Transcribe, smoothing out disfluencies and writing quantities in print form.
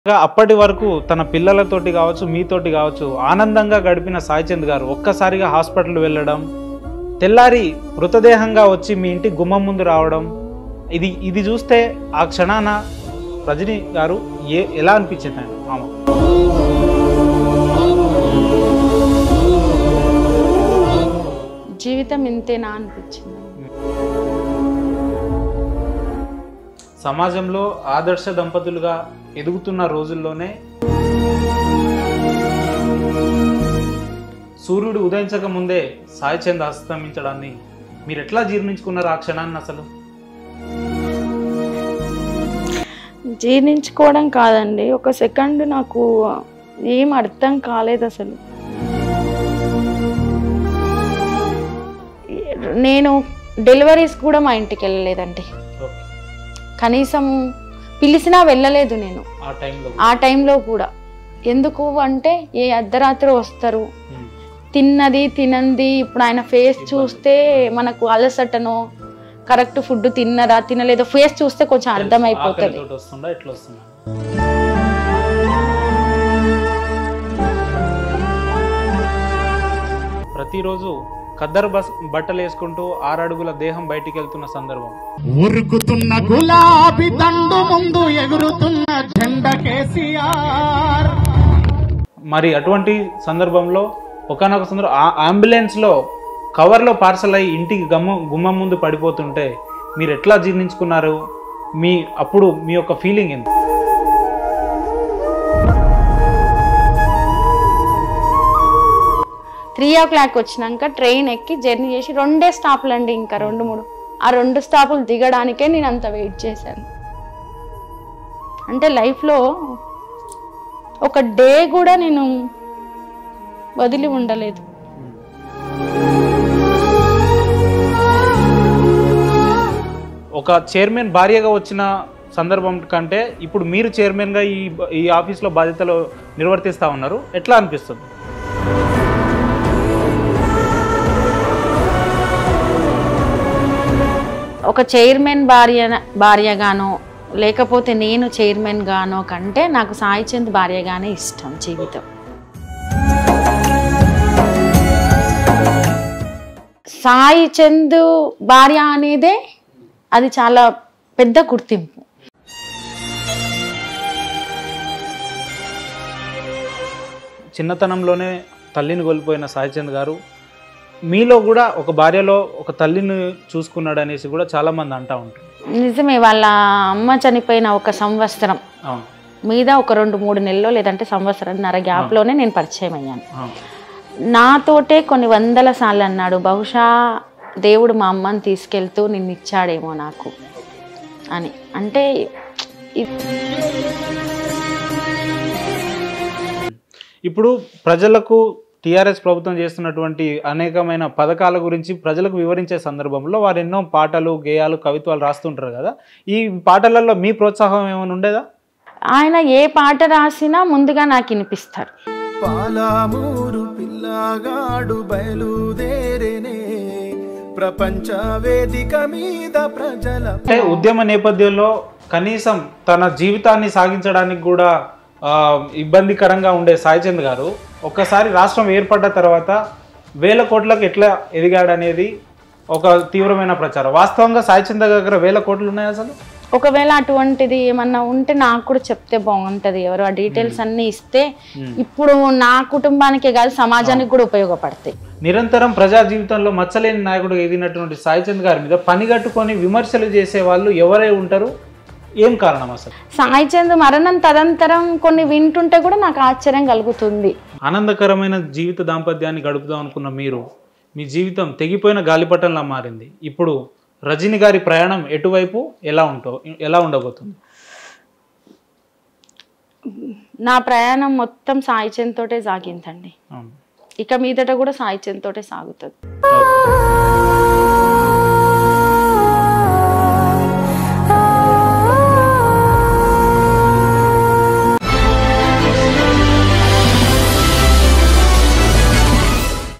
అప్పటి వరకు తన పిల్లలతోటి కావచ్చు మీతోటి కావచ్చు ఆనందంగా గడిపిన సాయి చంద్ గారు ఒక్కసారిగా హాస్పిటల్ వెళ్ళడం, తెల్లారి మృతదేహంగా వచ్చి మీ ఇంటి గుమ్మం ముందు రావడం, ఇది చూస్తే ఆ క్షణాన రజనీ గారు ఎలా అనిపించింది మామ? జీవితం ఇంతేనా అనిపించింది. సమాజంలో ఆదర్శ దంపతులుగా ఎదుగుతున్న రోజుల్లోనే సూర్యుడు ఉదయించక ముందే సాయి చంద్ అస్తమించడాన్ని మీరు ఎట్లా జీర్ణించుకున్నారు ఆ క్షణాన్ని? అసలు జీర్ణించుకోవడం కాదండి, ఒక సెకండ్ నాకు ఏం అర్థం కాలేదు. అసలు నేను డెలివరీస్ కూడా మా ఇంటికి వెళ్ళలేదండి, కనీసం పిలిచినా వెళ్ళలేదు నేను ఆ టైంలో కూడా. ఎందుకు అంటే ఏ అర్ధరాత్రి వస్తారు, తిన్నది తినంది, ఇప్పుడు ఆయన ఫేస్ చూస్తే మనకు అలసటనో కరెక్ట్ ఫుడ్ తిన్నరా తినలేదో ఫేస్ చూస్తే కొంచెం అర్థమైపోతుంది. ప్రతిరోజు ఖద్దరు బట్టలు వేసుకుంటూ 6 అడుగుల దేహం బయటికి వెళ్తున్న సందర్భం, ఉరుకుతున్న గులాబీ దండు ముందు ఎగురుతున్న జెండా కేసీఆర్. మరి అటువంటి సందర్భంలో ఒకనొక సందర్భం అంబులెన్స్ లో కవర్లో పార్సల్ అయ్యి ఇంటికి గుమ్మం ముందు పడిపోతుంటే మీరు ఎట్లా జీర్ణించుకున్నారు? అప్పుడు మీ యొక్క ఫీలింగ్ ఏంటి? త్రీ ఓ క్లాక్ వచ్చినాక ట్రైన్ ఎక్కి జర్నీ చేసి 2 స్టాపులు అండి, ఇంకా 2-3 ఆ 2 స్టాపులు దిగడానికే నేను అంత వెయిట్ చేశాను. అంటే లైఫ్లో ఒక డే కూడా నేను వదిలి ఉండలేదు. ఒక చైర్మన్ భార్యగా వచ్చిన సందర్భం కంటే ఇప్పుడు మీరు చైర్మన్గా ఈ ఆఫీస్లో బాధ్యతలు నిర్వర్తిస్తూ ఉన్నారు, ఎట్లా అనిపిస్తుంది? ఒక చైర్మన్ భార్యగానో లేకపోతే నేను చైర్మన్ గానో కంటే నాకు సాయి చంద్ భార్యగానే ఇష్టం. జీవితం సాయి చంద్ భార్య అనేదే అది చాలా పెద్ద గుర్తింపు. చిన్నతనంలోనే తల్లిని కోల్పోయిన సాయి చంద్ గారు మీలో కూడా ఒక భార్యలో ఒక తల్లిని చూసుకున్నాడు అనేసి కూడా చాలా మంది అంటూ ఉంటారు. నిజమే, వాళ్ళ అమ్మ చనిపోయిన 1 సంవత్సరం మీద ఒక 2-3 నెలల్లో లేదంటే సంవత్సరంన్నర గ్యాప్లోనే నేను పరిచయం అయ్యాను. నాతోటే కొన్ని 100 సార్లు అన్నాడు, బహుశా దేవుడు మా అమ్మని తీసుకెళ్తూ నిన్ను ఇచ్చాడేమో నాకు అని. అంటే ఇప్పుడు ప్రజలకు టీఆర్ఎస్ ప్రభుత్వం చేస్తున్నటువంటి అనేకమైన పథకాల గురించి ప్రజలకు వివరించే సందర్భంలో వారు ఎన్నో పాటలు, గేయాలు, కవిత్వాలు రాస్తుంటారు కదా, ఈ పాటలలో మీ ప్రోత్సాహం ఏమైనా ఉండేదా? ఆయన ఏ పాట రాసినా ముందుగా నాకు వినిపిస్తారు. పాలమూరు పిల్లగాడు బయలుదేరేనే ప్రపంచ వేదిక మీద ప్రజల. అంటే ఉద్యమ నేపథ్యంలో కనీసం తన జీవితాన్ని సాగించడానికి కూడా ఇబ్బందికరంగా ఉండే సాయి చంద్ గారు ఒక్కసారి రాష్ట్రం ఏర్పడ్డ తర్వాత 1000 కోట్లకు ఎట్లా ఎదిగాడనేది ఒక తీవ్రమైన ప్రచారం. వాస్తవంగా సాయి చంద్ దగ్గర 1000 కోట్లు ఉన్నాయి అసలు? ఒకవేళ అటువంటిది ఏమన్నా ఉంటే నాకు కూడా చెప్తే బాగుంటుంది. ఎవరు ఆ డీటెయిల్స్ అన్ని ఇస్తే ఇప్పుడు నా కుటుంబానికే కాదు సమాజానికి కూడా ఉపయోగపడతాయి. నిరంతరం ప్రజా జీవితంలో మచ్చలేని నాయకుడు ఎదిగినటువంటి సాయి చంద్ గారి మీద పనిగట్టుకొని విమర్శలు చేసే వాళ్ళు ఎవరై ఉంటారు? ఏం కారణం అసలు? సాయి చంద్ మరణం తదంతరం కొన్ని వింటుంటే కూడా నాకు ఆశ్చర్యం కలుగుతుంది. ఆనందకరమైన జీవిత దాంపత్యాన్ని గడుపుదాం అనుకున్న మీరు మీ జీవితం తెగిపోయిన గాలిపటంలా మారింది. ఇప్పుడు రజనీ గారి ప్రయాణం ఎటువైపు ఎలా ఉండబోతుంది? నా ప్రయాణం మొత్తం సాయి చంద్ తోటే సాగిందండి. ఇక మీదట కూడా సాయి చంద్ తోటే సాగుతుంది.